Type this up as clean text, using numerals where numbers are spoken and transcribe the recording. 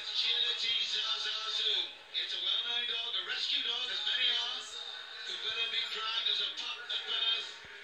agility, Zazazu. It's a well-known dog, a rescue dog, as many are. Could well have been dragged as a pup at birth.